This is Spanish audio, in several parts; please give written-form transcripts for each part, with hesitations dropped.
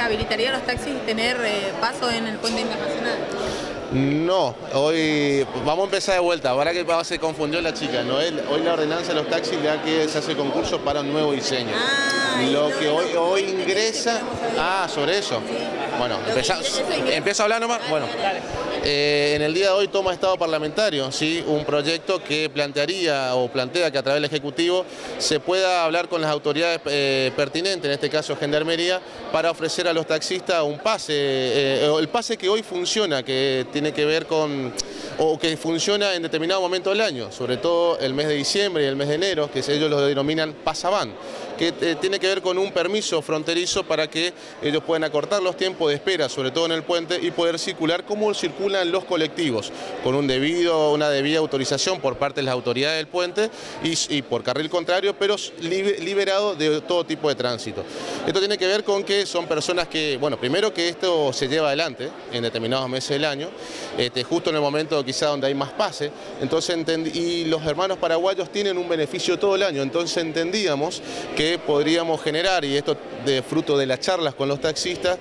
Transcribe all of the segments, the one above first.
habilitaría los taxis tener paso en el puente internacional? No, hoy vamos a empezar de vuelta, ahora que se confundió la chica, ¿no? Hoy la ordenanza de los taxis ya que se hace concurso para un nuevo diseño. Lo que hoy ingresa... sobre eso. Bueno, empiezo a hablar nomás. Bueno, en el día de hoy toma estado parlamentario, ¿sí? Un proyecto que plantea que a través del Ejecutivo se pueda hablar con las autoridades pertinentes, en este caso Gendarmería, para ofrecer a los taxistas un pase, el pase que hoy funciona, que tiene que ver con, o que funciona en determinado momento del año, sobre todo el mes de diciembre y el mes de enero, que ellos lo denominan pasaban, que tiene que ver con un permiso fronterizo para que ellos puedan acortar los tiempos de espera, sobre todo en el puente, y poder circular como circulan los colectivos, con una debida autorización por parte de las autoridades del puente y por carril contrario, pero liberado de todo tipo de tránsito. Esto tiene que ver con que son personas que, bueno, primero que esto se lleva adelante en determinados meses del año, justo en el momento quizá donde hay más pase, entonces y los hermanos paraguayos tienen un beneficio todo el año, entonces entendíamos que podríamos generar, y esto de fruto de las charlas con los taxistas,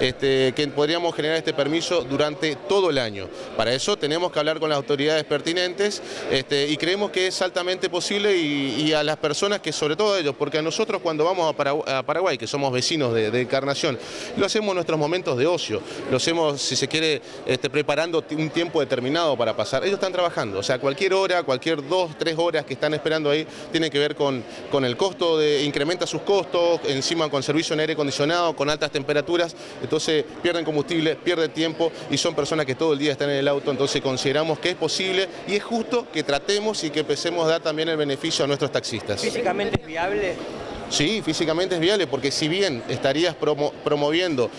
que podríamos generar este permiso durante todo el año. Para eso tenemos que hablar con las autoridades pertinentes y creemos que es altamente posible y a las personas que, sobre todo a ellos, porque a nosotros cuando vamos a Paraguay, que somos vecinos de Encarnación, lo hacemos en nuestros momentos de ocio, lo hacemos, si se quiere, preparando un tiempo determinado para pasar. Ellos están trabajando, o sea, cualquier hora, cualquier 2, 3 horas que están esperando ahí, tiene que ver con el costo, incrementa sus costos, encima con servicio en aire acondicionado, con altas temperaturas, entonces pierden combustible, pierden tiempo y son personas que todo el día están en el auto, entonces consideramos que es posible y es justo que tratemos y que empecemos a dar también el beneficio a nuestros taxistas. ¿Físicamente es viable? Sí, físicamente es viable porque si bien estarías promoviendo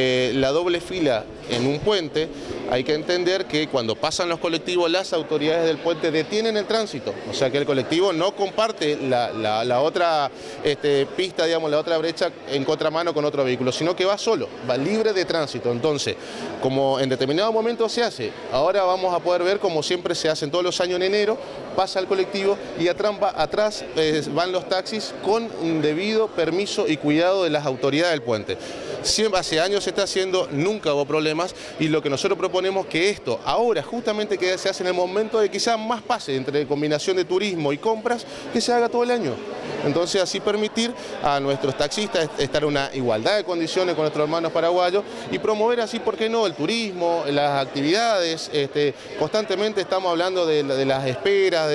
la doble fila en un puente, hay que entender que cuando pasan los colectivos las autoridades del puente detienen el tránsito, o sea que el colectivo no comparte la otra pista, digamos, la otra brecha en contramano con otro vehículo, sino que va solo, va libre de tránsito. Entonces, como en determinado momento se hace, ahora vamos a poder ver como siempre se hacen todos los años en enero, pasa el colectivo y atrás van los taxis con un debido permiso y cuidado de las autoridades del puente. Siempre, hace años se está haciendo, nunca hubo problemas y lo que nosotros proponemos que esto, ahora justamente que se hace en el momento de quizás más pase entre combinación de turismo y compras, que se haga todo el año. Entonces así permitir a nuestros taxistas estar en una igualdad de condiciones con nuestros hermanos paraguayos y promover así, ¿por qué no?, el turismo, las actividades. Constantemente estamos hablando de las esperas,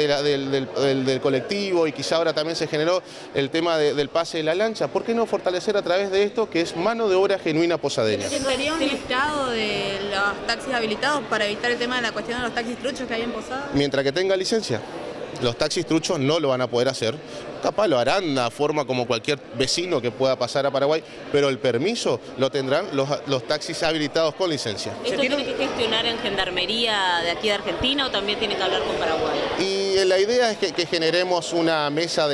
del colectivo y quizá ahora también se generó el tema del pase de la lancha. ¿Por qué no fortalecer a través de esto que es mano de obra genuina posadeña? ¿Sería un listado de los taxis habilitados para evitar el tema de la cuestión de los taxis truchos que hay en Posada? Mientras que tenga licencia. Los taxis truchos no lo van a poder hacer, capaz lo harán de una forma como cualquier vecino que pueda pasar a Paraguay, pero el permiso lo tendrán los taxis habilitados con licencia. ¿Esto tiene que gestionar en Gendarmería de aquí de Argentina o también tiene que hablar con Paraguay? Y la idea es que generemos una mesa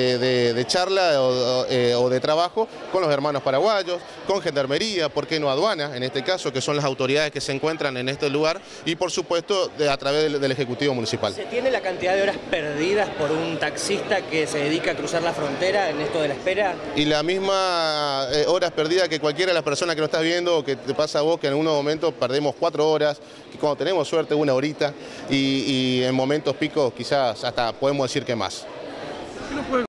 de charla o de trabajo con los hermanos paraguayos, con Gendarmería, ¿por qué no aduana? En este caso, que son las autoridades que se encuentran en este lugar y por supuesto a través del Ejecutivo Municipal. ¿Se tiene la cantidad de horas perdidas por un taxista que se dedica a cruzar la frontera en esto de la espera? Y la misma horas perdidas que cualquiera de las personas que nos estás viendo o que te pasa a vos, que en algunos momentos perdemos 4 horas, que cuando tenemos suerte 1 horita y en momentos picos quizás hasta podemos decir que más.